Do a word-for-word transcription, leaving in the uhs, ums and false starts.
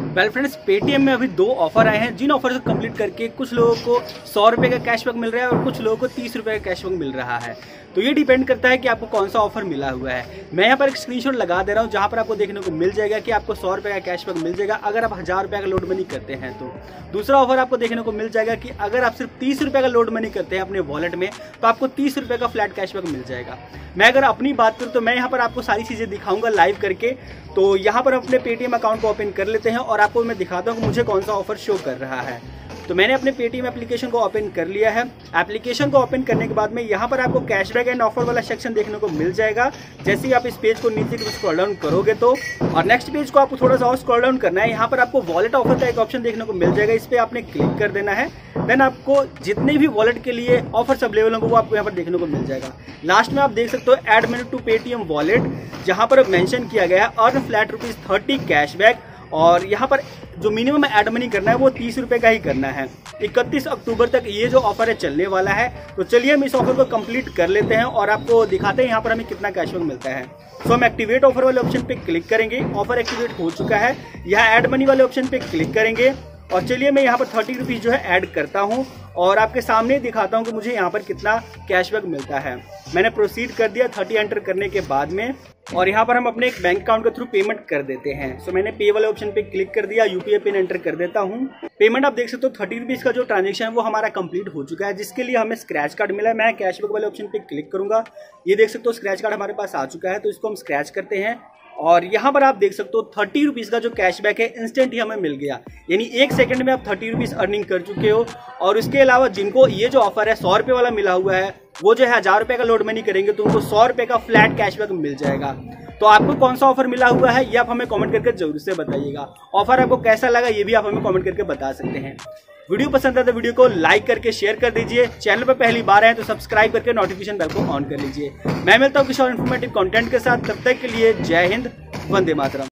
Well friends, Paytm में अभी दो ऑफर आए हैं, जिन ऑफर को कंप्लीट करके कुछ लोगों को सौ रुपये का कैशबैक मिल रहा है और कुछ लोगों को तीस रुपये का कैशबैक मिल रहा है। तो ये डिपेंड करता है कि आपको कौन सा ऑफर मिला हुआ है। मैं यहाँ पर एक स्क्रीनशॉट लगा दे रहा हूँ, जहाँ पर आपको देखने को मिल जाएगा कि आपको सौ रुपये का कैशबैक मिल जाएगा अगर आप हज़ार रुपये का लोड मनी करते हैं। तो दूसरा ऑफर आपको देखने को मिल जाएगा कि अगर आप सिर्फ तीस रुपये का लोड मनी करते हैं अपने वॉलेट में, तो आपको तीस रुपये का फ्लैट कैशबैक मिल जाएगा। मैं अगर अपनी बात करूँ तो मैं यहाँ पर आपको सारी चीज़ें दिखाऊंगा लाइव करके। तो यहाँ पर अपने पेटीएम अकाउंट को ओपन कर लेते हैं और आपको मैं दिखाता हूँ कि मुझे कौन सा ऑफर शो कर रहा है। तो मैंने अपने पेटीएम एप्लीकेशन को ओपन कर लिया है। एप्लीकेशन को ओपन करने के बाद में यहाँ पर आपको कैशबैक एंड ऑफर वाला सेक्शन देखने को मिल जाएगा। जैसे ही आप इस पेज को नीचे की स्क्रॉल डाउन करोगे तो, और नेक्स्ट पेज को आपको थोड़ा सा और स्क्रॉल डाउन करना है। यहाँ पर आपको वॉलेट ऑफर का एक ऑप्शन देखने को मिल जाएगा, इस पर आपने क्लिक कर देना है। देन आपको जितने भी वॉलेट के लिए ऑफर्स अवेलेबल होंगे वो आपको यहाँ पर देखने को मिल जाएगा। लास्ट में आप देख सकते हो add money to Paytm wallet, जहाँ पर मेंशन किया गया है earn flat rupees thirty cashback, और यहाँ पर जो मिनिमम ऐड मनी करना है वो तीस रुपये का ही करना है। इकतीस अक्टूबर तक ये जो ऑफर है चलने वाला है। तो चलिए हम इस ऑफर को कंप्लीट कर लेते हैं और आपको दिखाते हैं यहाँ पर हमें कितना कैशबैक मिलता है। सो हम एक्टिवेट ऑफर वाले ऑप्शन पे क्लिक करेंगे, ऑफर एक्टिवेट हो चुका है। यहाँ ऐड मनी वाले ऑप्शन पे क्लिक करेंगे और चलिए मैं यहाँ पर थर्टी रुपीज़ जो है ऐड करता हूँ और आपके सामने दिखाता हूँ कि मुझे यहाँ पर कितना कैशबैक मिलता है। मैंने प्रोसीड कर दिया थर्टी एंटर करने के बाद में, और यहाँ पर हम अपने एक बैंक अकाउंट के थ्रू पेमेंट कर देते हैं। सो मैंने पे वाले ऑप्शन पे क्लिक कर दिया, यूपीआई पिन एंटर कर देता हूँ। पेमेंट आप देख सकते हो थर्टी रुपीज़ का जो ट्रांजेक्शन है वो हमारा कंप्लीट हो चुका है, जिसके लिए हमें स्क्रैच कार्ड मिला है। मैं कैशबैक वाले ऑप्शन पे क्लिक करूंगा, ये देख सकते हो स्क्रैच कार्ड हमारे पास आ चुका है। तो इसको हम स्क्रैच करते हैं और यहाँ पर आप देख सकते हो थर्टी रुपीज़ का जो कैशबैक है इंस्टेंट ही हमें मिल गया, यानी एक सेकंड में आप थर्टी रुपीज़ अर्निंग कर चुके हो। और इसके अलावा जिनको ये जो ऑफर है सौ रुपये वाला मिला हुआ है, वो जो है हज़ार रुपये का लोड मनी करेंगे तो उनको सौ रुपये का फ्लैट कैशबैक मिल जाएगा। तो आपको कौन सा ऑफर मिला हुआ है ये आप हमें कमेंट करके जरूर से बताइएगा। ऑफर आपको कैसा लगा ये भी आप हमें कमेंट करके बता सकते हैं। वीडियो पसंद है तो वीडियो को लाइक करके शेयर कर दीजिए। चैनल पर पहली बार आए तो सब्सक्राइब करके नोटिफिकेशन बेल को ऑन कर लीजिए। मैं मिलता हूँ किसी और इन्फॉर्मेटिव कंटेंट के साथ, तब तक के लिए जय हिंद, वंदे मातरम।